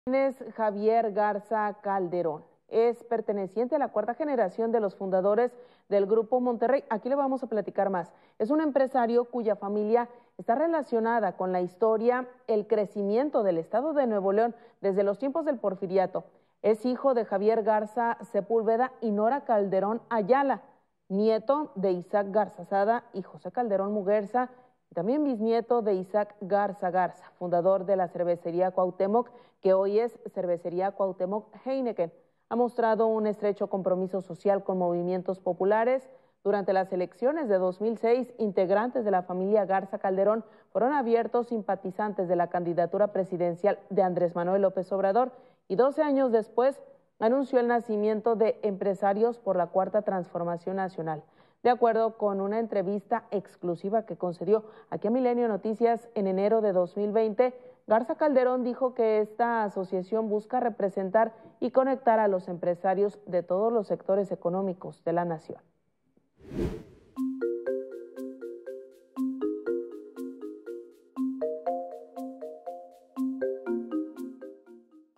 Es Javier Garza Calderón. Es perteneciente a la cuarta generación de los fundadores del Grupo Monterrey. Aquí le vamos a platicar más. Es un empresario cuya familia está relacionada con la historia, el crecimiento del estado de Nuevo León desde los tiempos del Porfiriato. Es hijo de Javier Garza Sepúlveda y Nora Calderón Ayala, nieto de Isaac Garza Sada y José Calderón Muguerza, y también bisnieto de Isaac Garza Garza, fundador de la cervecería Cuauhtémoc, que hoy es Cervecería Cuauhtémoc Heineken. Ha mostrado un estrecho compromiso social con movimientos populares. Durante las elecciones de 2006, integrantes de la familia Garza Calderón fueron abiertos simpatizantes de la candidatura presidencial de Andrés Manuel López Obrador y 12 años después anunció el nacimiento de Empresarios por la Cuarta Transformación Nacional. De acuerdo con una entrevista exclusiva que concedió aquí a Milenio Noticias en enero de 2020, Garza Calderón dijo que esta asociación busca representar y conectar a los empresarios de todos los sectores económicos de la nación.